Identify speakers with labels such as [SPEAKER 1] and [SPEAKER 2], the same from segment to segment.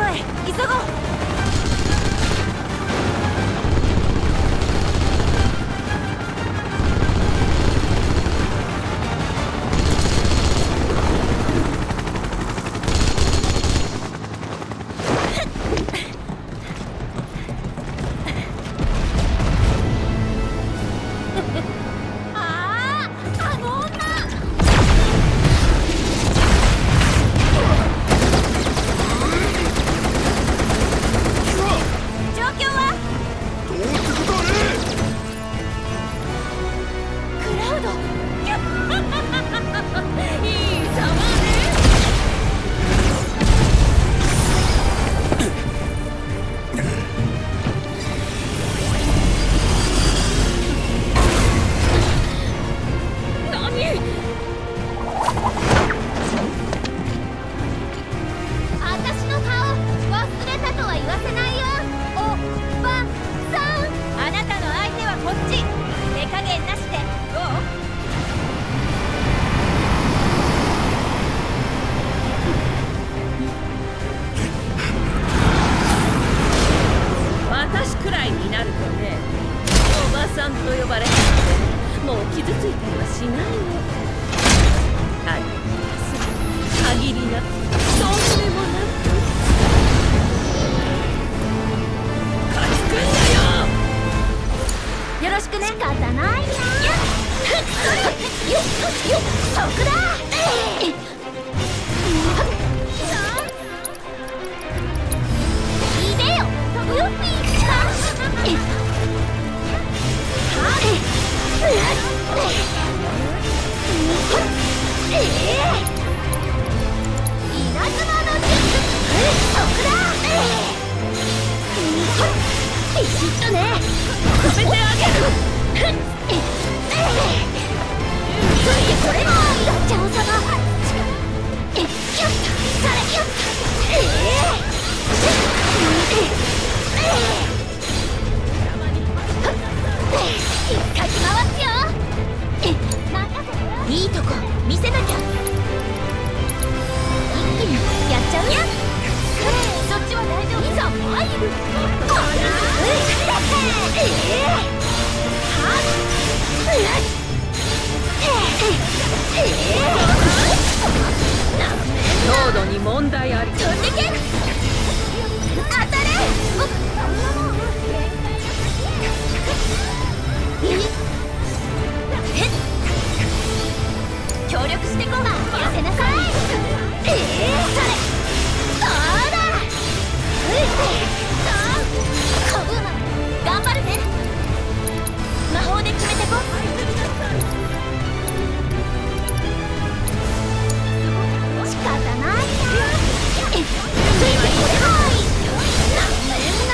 [SPEAKER 1] へ急ごう。いいとこ見せなきゃ。一気にやっちゃうにゃ。そっちは大丈夫。いざ参る。
[SPEAKER 2] 強度に問題あり。
[SPEAKER 1] 飛んでけ。当たれ。協力してこう。やせなさい。それ。そうだ。コブーマン頑張るね。魔法で決めてこ。仕方ないな。ついてこれないなめんな。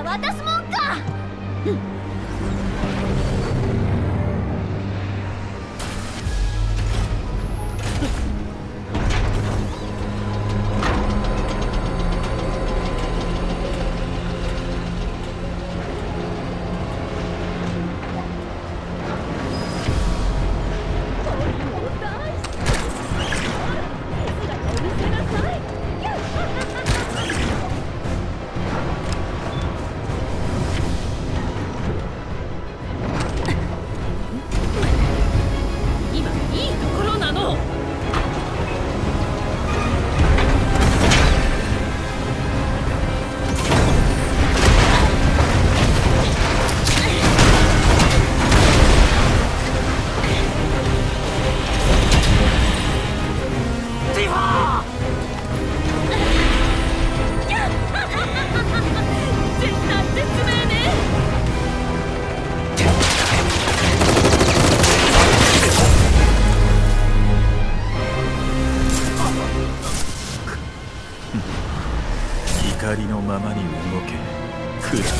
[SPEAKER 1] 渡すもんか。
[SPEAKER 3] 怒りのままに動け、クラ。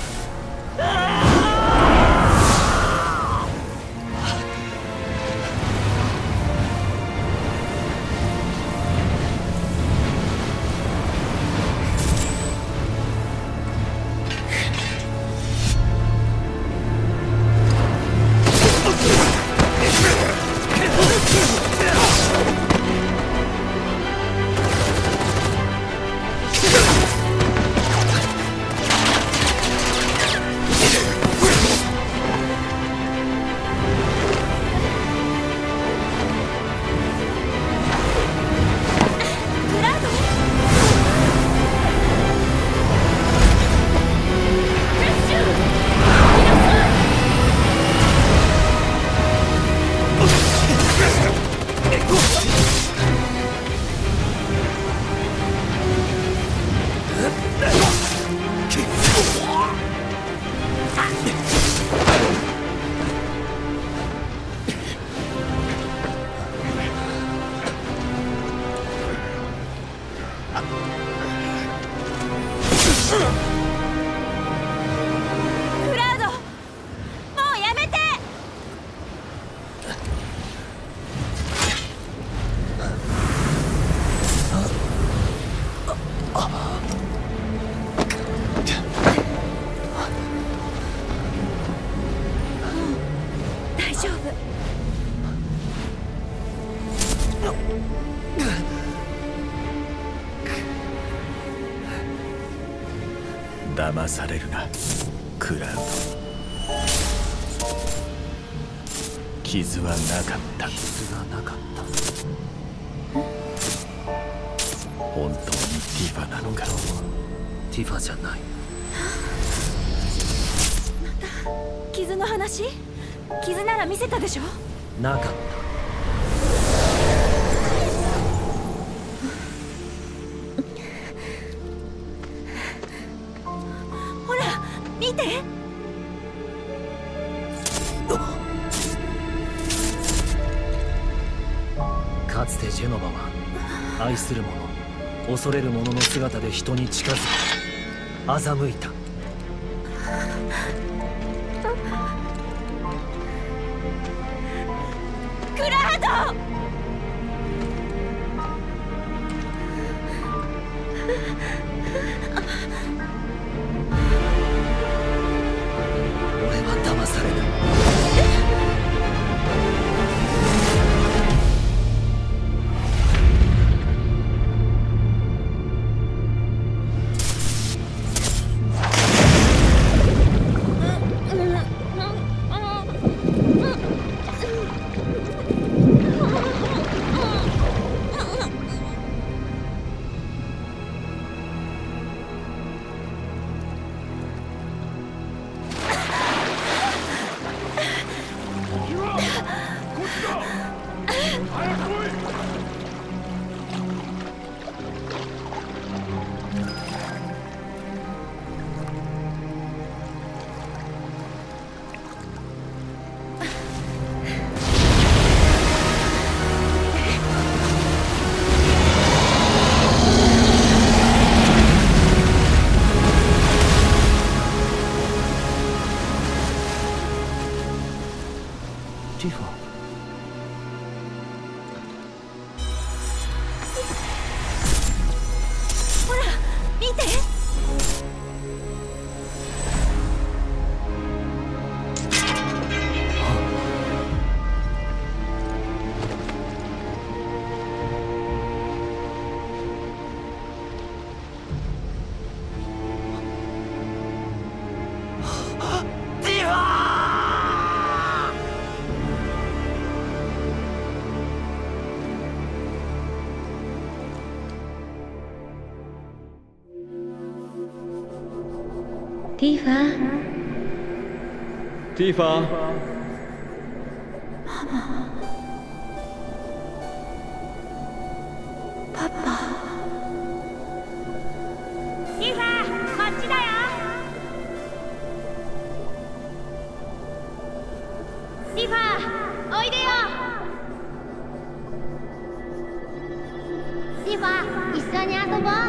[SPEAKER 1] クラウド、もうやめて。大丈夫。
[SPEAKER 3] 騙されるな、クラウド。傷はなかった。傷がなかった。本当にティファなのか。ティファじゃない。
[SPEAKER 1] また傷の話？傷なら見せたでしょ。
[SPEAKER 3] なかった。
[SPEAKER 1] 見て。
[SPEAKER 4] かつてジェノバは愛する者、恐れる者の姿で人に近づき欺いた。
[SPEAKER 1] クラウド。
[SPEAKER 4] 俺は騙されない。
[SPEAKER 2] ティファ。
[SPEAKER 5] ティファ。
[SPEAKER 1] パパ。ティファ、こっちだよ。ティファ、おいでよ。ティファ、一緒に遊ぼう。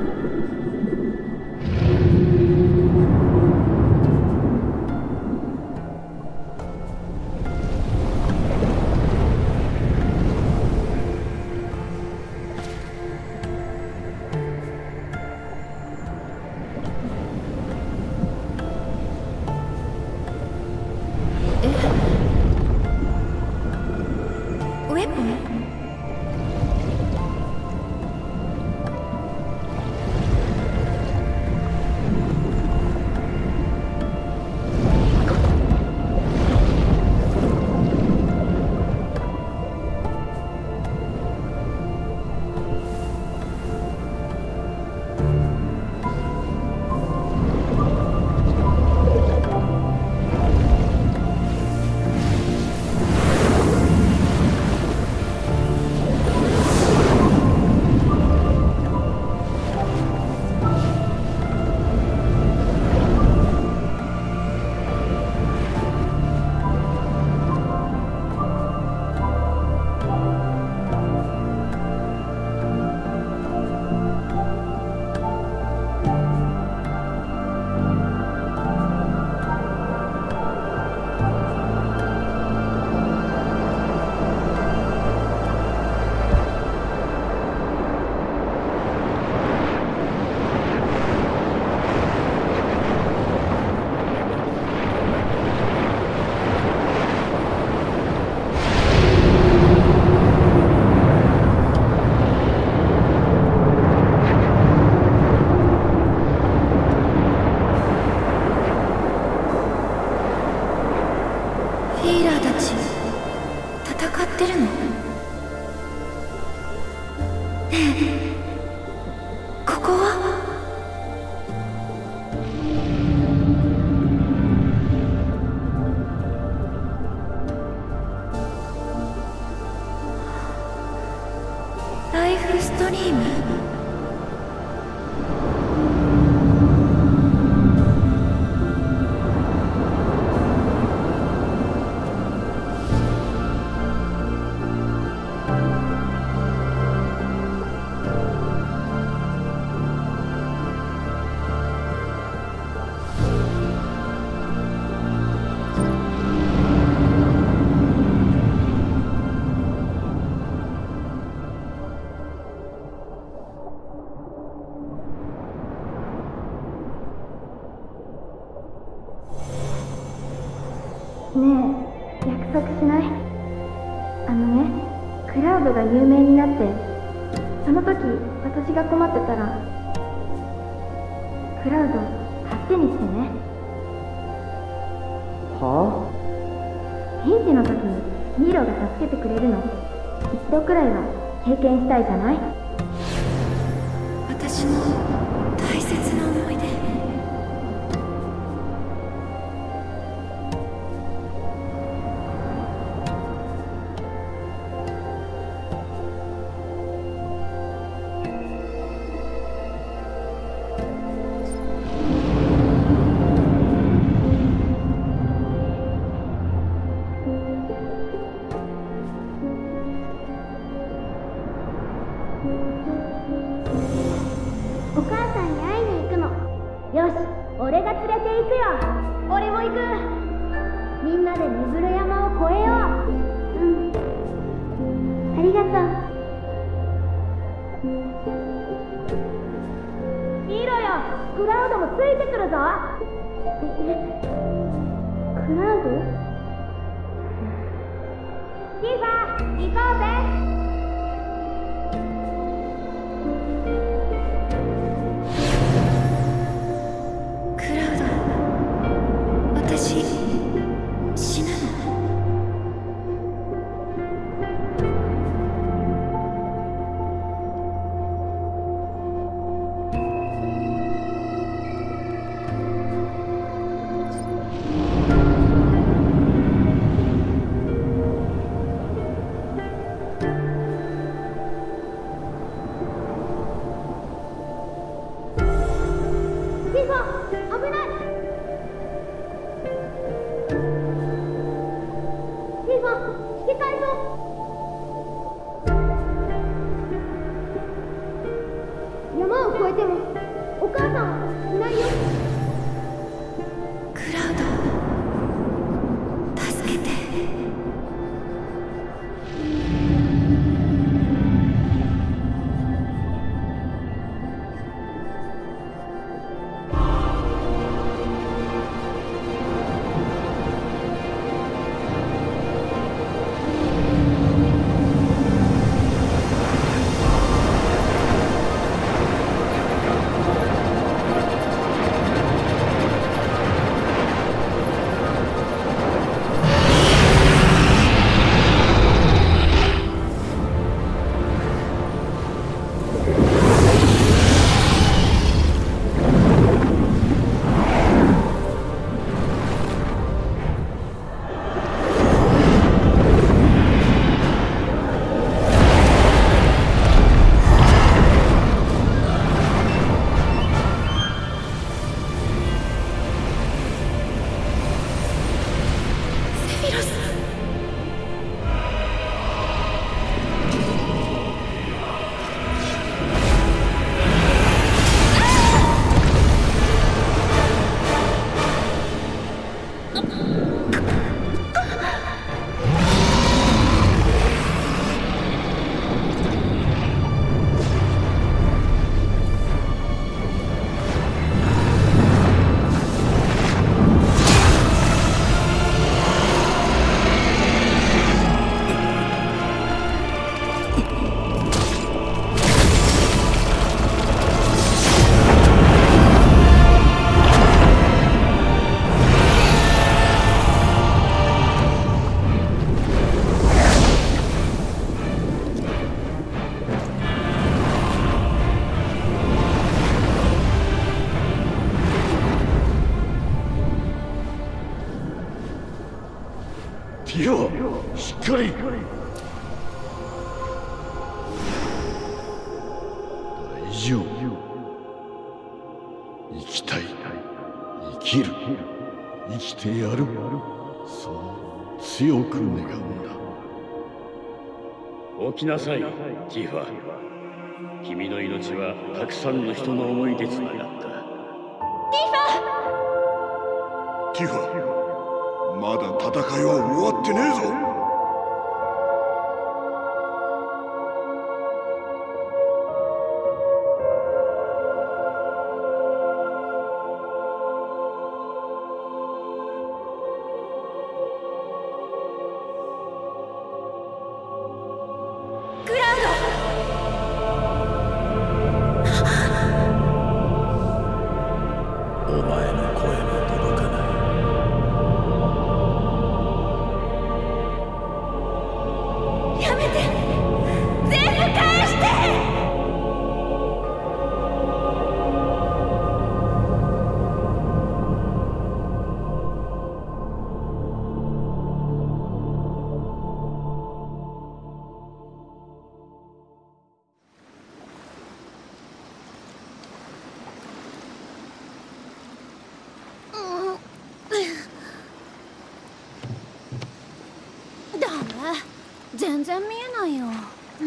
[SPEAKER 1] ウェポン？ヒーラーたち戦ってるの？ねえ、ここは？ライフストリーム？ねえ、約束しない？クラウドが有名になって、その時私が困ってたら、クラウド助けに来てね。
[SPEAKER 5] は
[SPEAKER 1] ピンチの時にヒーローが助けてくれるの、一度くらいは経験したいじゃない？私の大切な思い出。お母さんに会いに行くの。よし、俺が連れて行くよ。俺も行く。みんなで目黒山を越えよう。うん、ありがとう。見ろよ、クラウドもついてくるぞ。クラウド？ティファ、行こうぜ。私、死ぬの？ てもお母さんはいないよ。
[SPEAKER 5] クラウド、助けて。
[SPEAKER 3] ティファ、しっかり。大丈夫。生きたい、生きる、生きてやる、そう強く願うんだ。
[SPEAKER 6] 起きなさい、ティファ。君の命はたくさんの人の思いでつながった。
[SPEAKER 3] ティファ、まだ戦いは終わってねえぞ。
[SPEAKER 5] 全然見えないよ。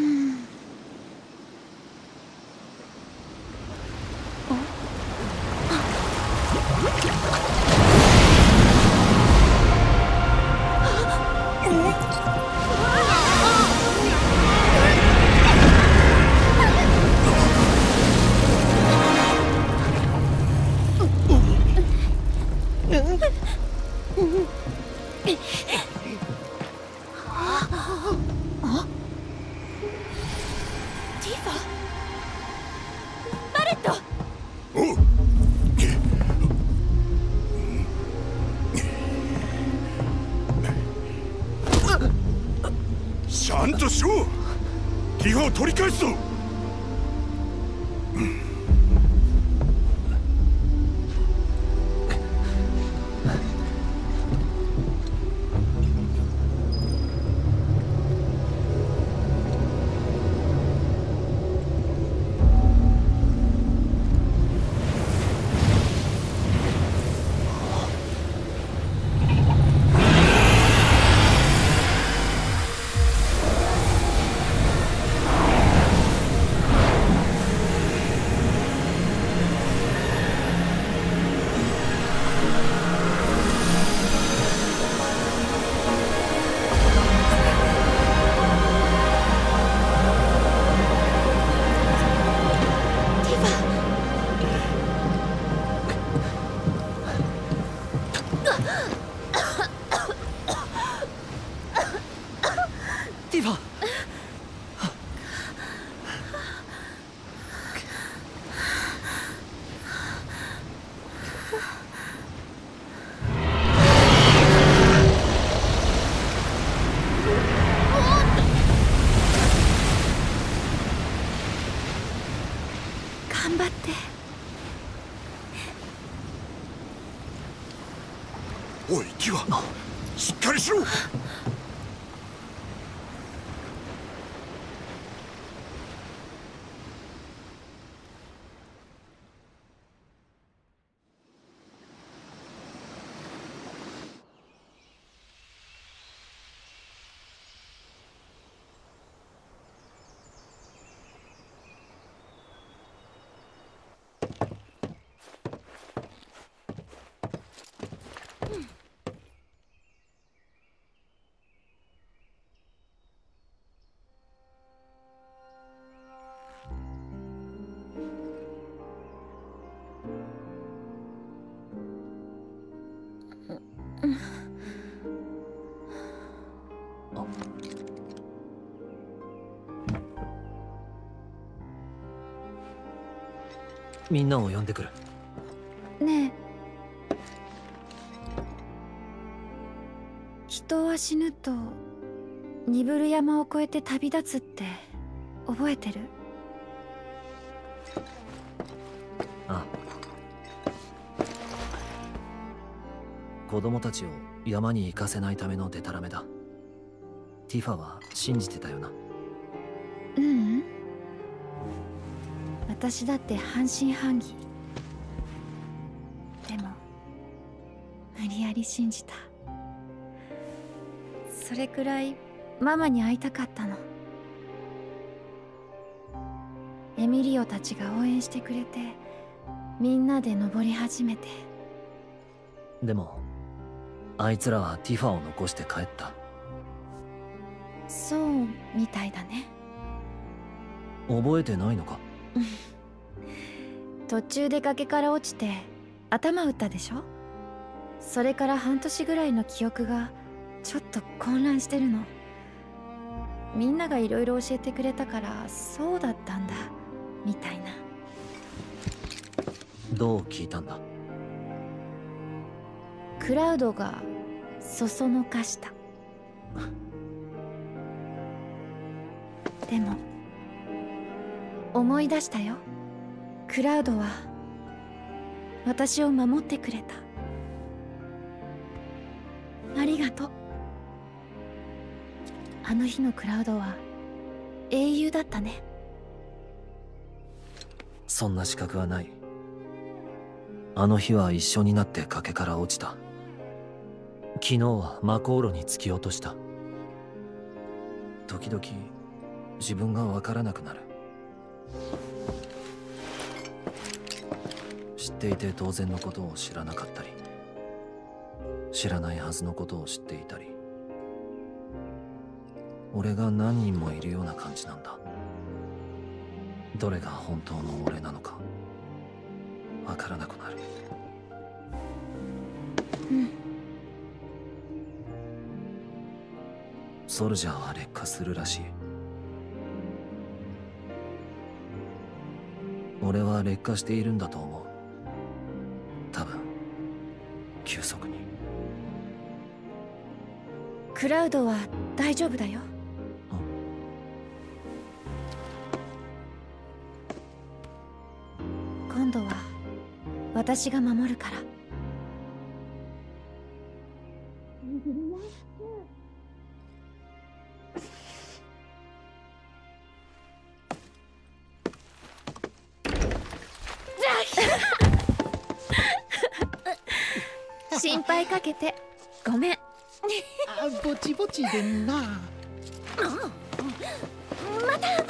[SPEAKER 3] ちゃんとしろ。ティファを取り返すぞ。
[SPEAKER 5] 頑張って。
[SPEAKER 3] おいティファ、しっかりしろ。
[SPEAKER 4] みんなを呼んでくる。
[SPEAKER 5] ねえ、人は死ぬとニブル山を越えて旅立つって覚えてる？
[SPEAKER 4] ああ、子供たちを山に行かせないためのデタラメだ。ティファは信じてたよな。
[SPEAKER 5] ううん、私だって半信半疑。でも無理やり信じた。それくらいママに会いたかったの。エミリオたちが応援してくれて、みんなで登り始めて。
[SPEAKER 4] でもあいつらはティファを残して帰った。
[SPEAKER 5] そうみたいだね。
[SPEAKER 4] 覚えてないのか？
[SPEAKER 5] 途中で崖から落ちて頭打ったでしょ。それから半年ぐらいの記憶がちょっと混乱してるの。みんながいろいろ教えてくれたからそうだったんだみたいな。
[SPEAKER 4] どう聞いたんだ？
[SPEAKER 5] クラウドがそそのかした。でも思い出したよ。クラウドは私を守ってくれた。ありがとう。あの日のクラウドは英雄だったね。
[SPEAKER 4] そんな資格はない。あの日は一緒になって崖から落ちた。昨日は魔航路に突き落とした。時々自分が分からなくなる。知っていて当然のことを知らなかったり、知らないはずのことを知っていたり、俺が何人もいるような感じなんだ。どれが本当の俺なのか分からなくなる。ソルジャーは劣化するらしい。俺は劣化しているんだと思う。多分急速に。
[SPEAKER 5] クラウドは大丈夫だよ。今度は私が守るから。心配かけてごめん。
[SPEAKER 7] ぼちぼちでんな。
[SPEAKER 5] また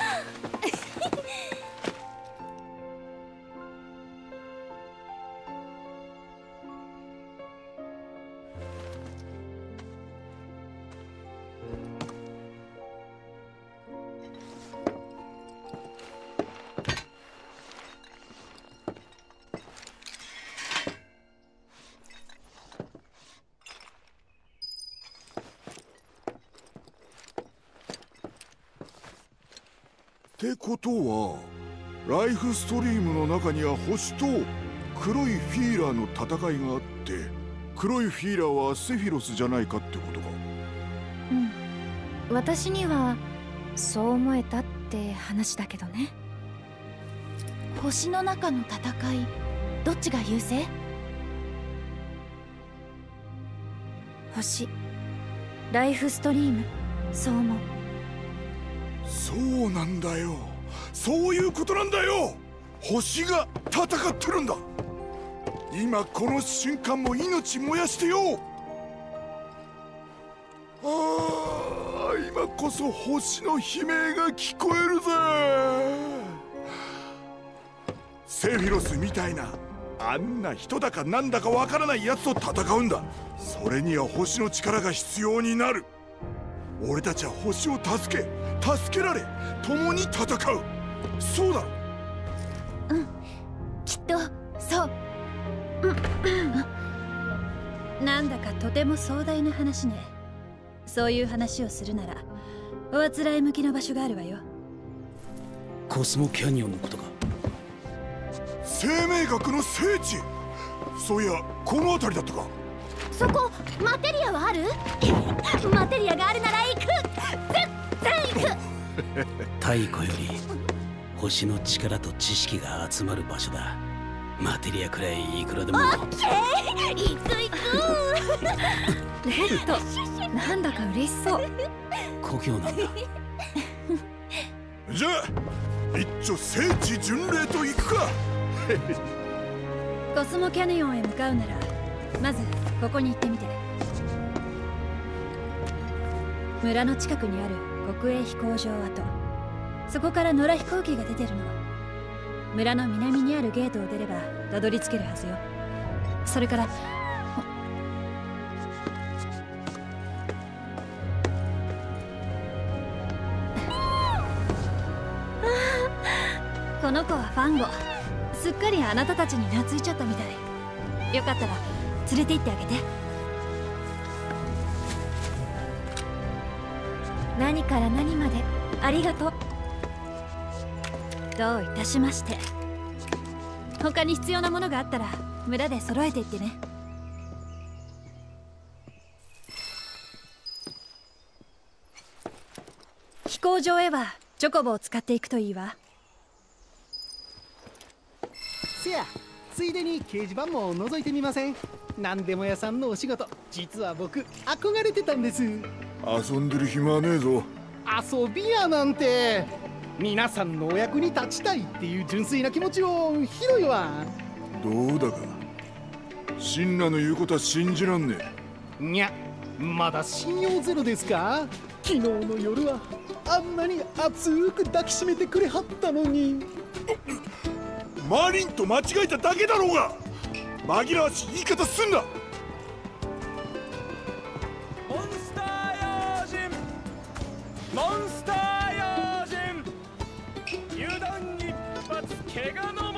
[SPEAKER 3] ってことはライフストリームの中には星と黒いフィーラーの戦いがあって、黒いフィーラーはセフィロスじゃないかってことか。
[SPEAKER 5] うん、私にはそう思えたって話だけどね。 星の中の戦い、どっちが優勢？星、ライフストリーム、そう思う。
[SPEAKER 3] そうなんだよ、そういうことなんだよ。星が戦ってるんだ。今この瞬間も命燃やしてよ。ああ、今こそ星の悲鳴が聞こえるぜ。セフィロスみたいなあんな人だかなんだかわからないやつと戦うんだ。それには星の力が必要になる。俺たちは星を助けられ共に戦う。そうだろ。
[SPEAKER 5] うん、きっとそう。なんだかとても壮大な話ね。そういう話をするならおあつらい向きの場所があるわよ。
[SPEAKER 6] コスモキャニオンのことか。
[SPEAKER 3] 生命学の聖地。そういやこの辺りだったか。
[SPEAKER 1] そこマテリアはある？マテリアがあるなら行く。絶対行く。
[SPEAKER 6] 太古より星の力と知識が集まる場所だ。マテリアくらいいくらでも。
[SPEAKER 1] オッケー、行く。
[SPEAKER 5] レッド、なんだか嬉しそう。
[SPEAKER 6] 故郷なんだ。
[SPEAKER 3] じゃあ一丁聖地巡礼と行くか。
[SPEAKER 5] コスモキャニオンへ向かうならまずここに行ってみて。村の近くにある国営飛行場跡、そこから野良飛行機が出てるの。村の南にあるゲートを出ればたどり着けるはずよ。それからこの子はファンゴ。すっかりあなたたちに懐いちゃったみたい。よかったら連れて行ってあげて。何から何までありがとう。どういたしまして。他に必要なものがあったら村で揃えていってね。飛行場へはチョコボを使っていくといいわ。
[SPEAKER 7] せや、ついでに掲示板も覗いてみません？なんでも屋さんのお仕事、実は僕憧れてたんです。
[SPEAKER 3] 遊んでる暇はねえぞ。
[SPEAKER 7] 遊びやなんて。皆さんのお役に立ちたいっていう純粋な気持ちをひどいわ。
[SPEAKER 3] どうだかシンナの言うことは信じらんね
[SPEAKER 7] え。にゃ、まだ信用ゼロですか？昨日の夜はあんなに熱く抱きしめてくれはったのに。
[SPEAKER 3] マリンと間違えただけだろうが。紛らわしい言い方すんな。
[SPEAKER 8] モンスター用心、モンスター用心、油断一発怪我の